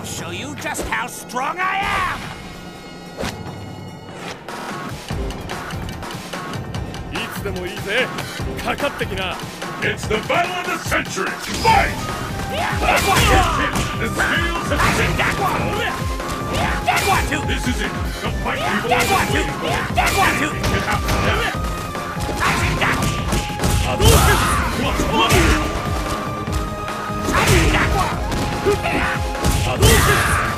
I'll show you just how strong I am! いつでもいいぜ。かかってきな。 It's the battle of the century! Fight! That one! The scales have I see tipped. that one! That one too! This is it. The fight we've That all one been too! waiting for. That one too! Anything can happen now. I see that one! Hadouken! One, one. I see that one! Hadouken!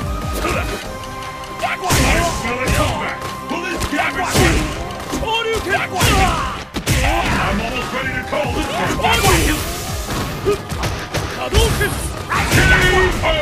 That one! I smell a comeback. Will this That gap one! extend? Shoryuken! That one! I'm almost ready to call this one. That one too! Hadouken! I see that one! KO!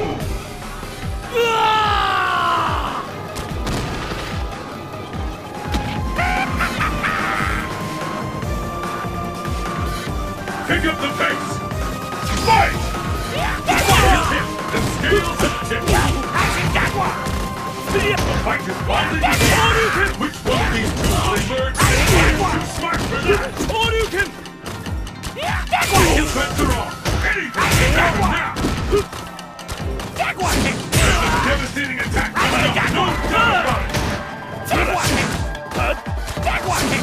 Pick up the pace! Fight! That one too! The scales have tipped. I see that one! The fight is finally That begun. Which one of these two will emerge? That one! Too smart for that! Shoryuken! That one too! Both bets are off. Anything I see can that happen one! now. That one too! Devastating attack I coming see up. that No one! doubt about it. That one too! That one too!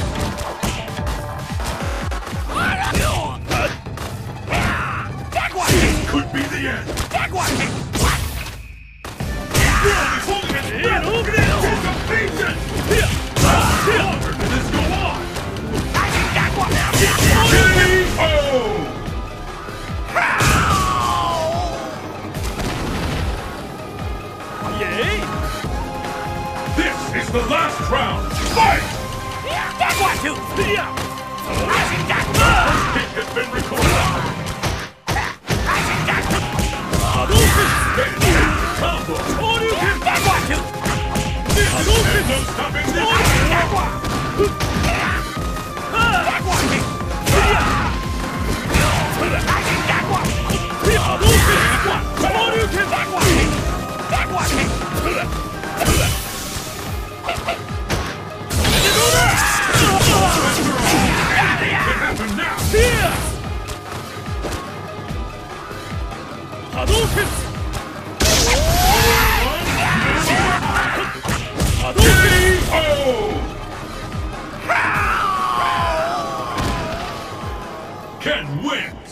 That one too! Could be the end. That one too! He's holding his breath. He's a beaten. How longer can this go on? I see that one! KO! Yay! This is the last round. Fight! That one too! I see that one! Kick has been recorded. I see that one! Hadouken! Combo. Shoryuken! That one too! There's no stopping this. I see that one! That one too! I see that one! Hadouken! Shoryuken! That one too! That one too! Can happen now. Hadouken! Hadouken! KO! Can win.